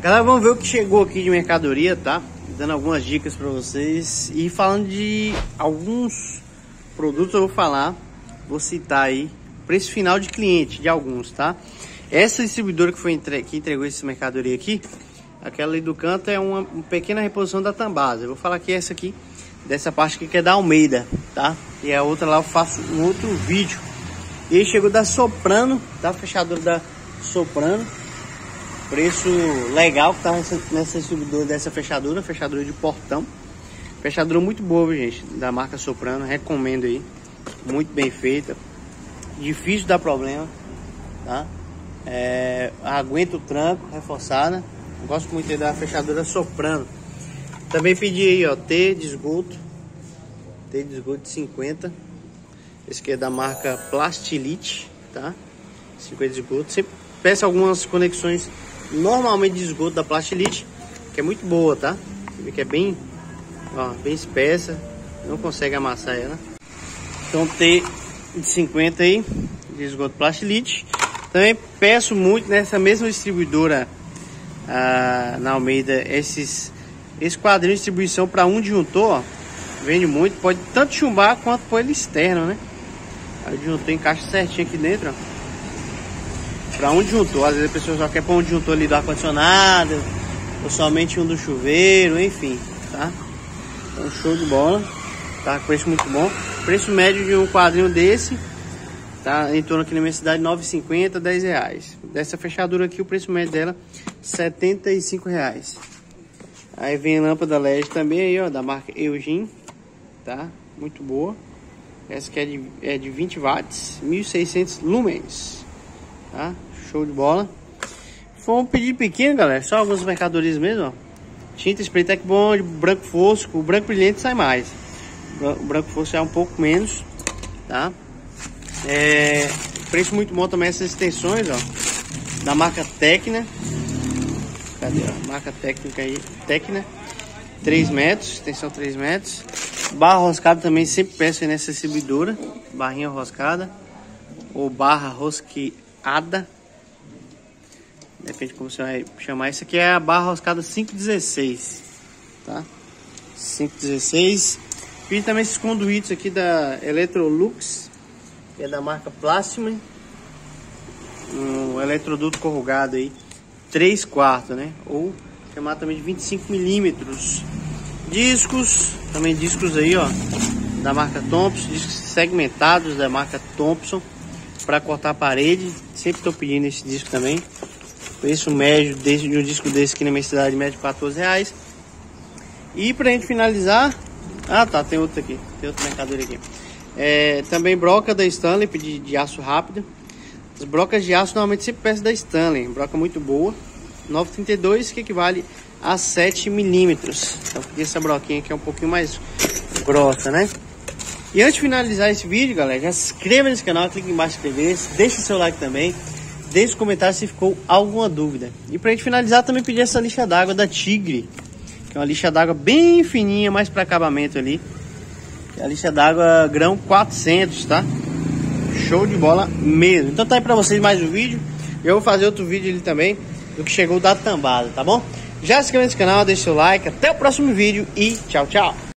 Galera, vamos ver o que chegou aqui de mercadoria, tá? Dando algumas dicas pra vocês. E falando de alguns produtos, eu vou falar, vou citar aí preço final de cliente de alguns, tá? Essa distribuidora que entregou essa mercadoria aqui, aquela ali do canto, é uma pequena reposição da Tambasa. Eu vou falar que essa aqui, dessa parte aqui, que é da Almeida, tá? E a outra lá eu faço um outro vídeo. E aí chegou da Soprano, da fechadura da Soprano. Preço legal que tá nessa distribuidora dessa fechadura de portão. Fechadura muito boa, viu, gente? Da marca Soprano, recomendo aí. Muito bem feita. Difícil de dar problema, tá? Aguenta o tranco, reforçada. Gosto muito aí da fechadura Soprano. Também pedi aí, ó, T de esgoto. T de esgoto de 50. Esse aqui é da marca Plastilite, tá? 50 de esgoto. Sempre peço algumas conexões normalmente de esgoto da Plastilite, que é muito boa, tá? Você vê que é bem, ó, bem espessa, não consegue amassar ela. Então T de 50 aí, de esgoto Plastilite. Também peço muito nessa mesma distribuidora na Almeida, esse quadrinho de distribuição para um disjuntor, ó, vende muito, pode tanto chumbar quanto pôr ele externo, né? Aí o disjuntor encaixa certinho aqui dentro, ó. Para um disjuntor, às vezes a pessoa só quer pôr um disjuntor ali do ar-condicionado, ou somente um do chuveiro, enfim, tá? Então show de bola, tá? Preço muito bom. Preço médio de um quadrinho desse, tá? Em torno aqui na minha cidade, R$ 9,50, R$10. Dessa fechadura aqui, o preço médio dela, R$ 75. Aí vem a lâmpada LED também aí, ó, da marca Eugene, tá? Muito boa. Essa aqui é de 20 watts, 1.600 lumens, tá? Show de bola. Foi um pedido pequeno, galera, só algumas mercadorias mesmo, ó. Tinta Spray Tech Bond, branco fosco, o branco brilhante sai mais. O branco fosco é um pouco menos, tá? Preço muito bom também essas extensões, ó, da marca Tecna. Cadê a marca técnica aí? Tecna, 3 metros, extensão 3 metros. Barra roscada também, sempre peço aí nessa distribuidora. Barrinha roscada ou barra rosqueada, depende como você vai chamar. Isso aqui é a barra roscada 516, tá? 516. Fiz também esses conduítes aqui da Electrolux, que é da marca Plasma. Um eletroduto corrugado aí, 3/4, né? Ou chamar também de 25 milímetros. Discos, também discos aí, ó, da marca Thompson, discos segmentados da marca Thompson para cortar a parede. Sempre estou pedindo esse disco também. Preço médio de um disco desse aqui na minha cidade, médio R$14. E pra gente finalizar, tá, tem outro aqui, tem outra mercadoria aqui. Também broca da Stanley, pedi de aço rápido. As brocas de aço normalmente sempre peço da Stanley, broca muito boa, 9,32, que equivale a 7 milímetros. Então pedi essa broquinha que é um pouquinho mais grossa, né? E antes de finalizar esse vídeo, galera, já se inscreva nesse canal, clique embaixo em inscrever-se, deixa o seu like também, deixe um comentário se ficou alguma dúvida. E pra gente finalizar, também pedi essa lixa d'água da Tigre, que é uma lixa d'água bem fininha, mais para acabamento ali. É a lixa d'água grão 400, tá? Show de bola mesmo. Então tá aí pra vocês mais um vídeo. Eu vou fazer outro vídeo ali também do que chegou da Tambasa, tá bom? Já se inscreva nesse canal, deixa seu like. Até o próximo vídeo e tchau, tchau.